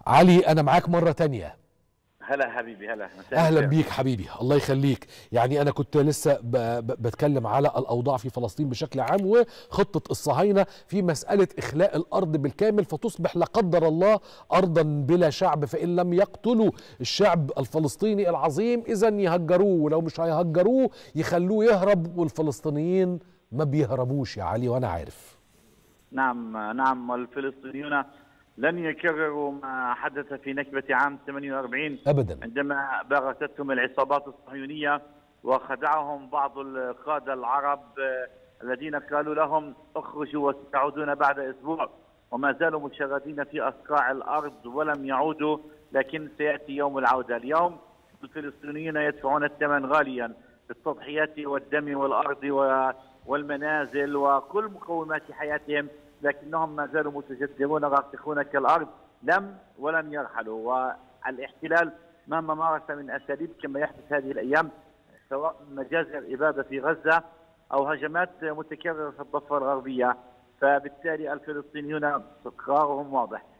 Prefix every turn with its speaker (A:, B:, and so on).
A: علي أنا معاك مرة تانية.
B: هلا حبيبي، هلا
A: أهلا بيك حبيبي، الله يخليك. يعني أنا كنت لسه بتكلم على الأوضاع في فلسطين بشكل عام وخطة الصهاينة في مسألة إخلاء الأرض بالكامل فتصبح لا قدر الله أرضا بلا شعب، فإن لم يقتلوا الشعب الفلسطيني العظيم إذا يهجروه، ولو مش هيهجروه يخلوه يهرب، والفلسطينيين ما بيهربوش يا علي وأنا عارف.
B: نعم نعم، والفلسطينيون لن يكرروا ما حدث في نكبة عام 48
A: أبدا،
B: عندما بغتتهم العصابات الصهيونية وخدعهم بعض القادة العرب الذين قالوا لهم اخرجوا وستعودون بعد أسبوع، وما زالوا مشردين في أصقاع الأرض ولم يعودوا، لكن سيأتي يوم العودة. اليوم الفلسطينيون يدفعون الثمن غاليا بالتضحيات والدم والأرض والمنازل وكل مقومات حياتهم، لكنهم ما زالوا متجذرون راسخون كالأرض ولم يرحلوا. والاحتلال مهما مارس من أساليب كما يحدث هذه الأيام، سواء مجازر الإبادة في غزة أو هجمات متكررة في الضفة الغربية، فبالتالي الفلسطينيون قرارهم واضح.